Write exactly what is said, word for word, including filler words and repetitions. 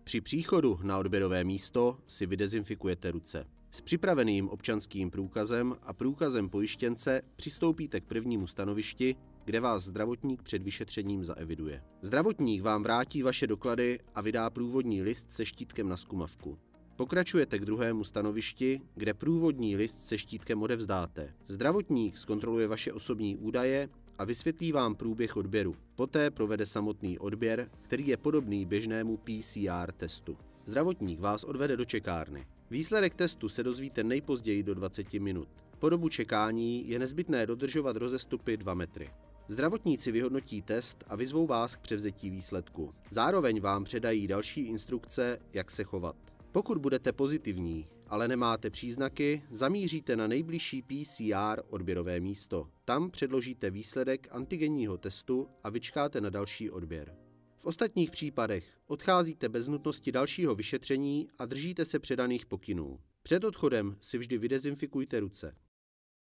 Při příchodu na odběrové místo si vydezinfikujete ruce. S připraveným občanským průkazem a průkazem pojištěnce přistoupíte k prvnímu stanovišti, kde vás zdravotník před vyšetřením zaeviduje. Zdravotník vám vrátí vaše doklady a vydá průvodní list se štítkem na zkumavku. Pokračujete k druhému stanovišti, kde průvodní list se štítkem odevzdáte. Zdravotník zkontroluje vaše osobní údaje a vysvětlí vám průběh odběru. Poté provede samotný odběr, který je podobný běžnému P C R testu. Zdravotník vás odvede do čekárny. Výsledek testu se dozvíte nejpozději do dvaceti minut. Po dobu čekání je nezbytné dodržovat rozestupy dva metry. Zdravotníci vyhodnotí test a vyzvou vás k převzetí výsledku. Zároveň vám předají další instrukce, jak se chovat. Pokud budete pozitivní, ale nemáte příznaky, zamíříte na nejbližší P C R odběrové místo. Tam předložíte výsledek antigenního testu a vyčkáte na další odběr. V ostatních případech odcházíte bez nutnosti dalšího vyšetření a držíte se předaných pokynů. Před odchodem si vždy vydezinfikujte ruce.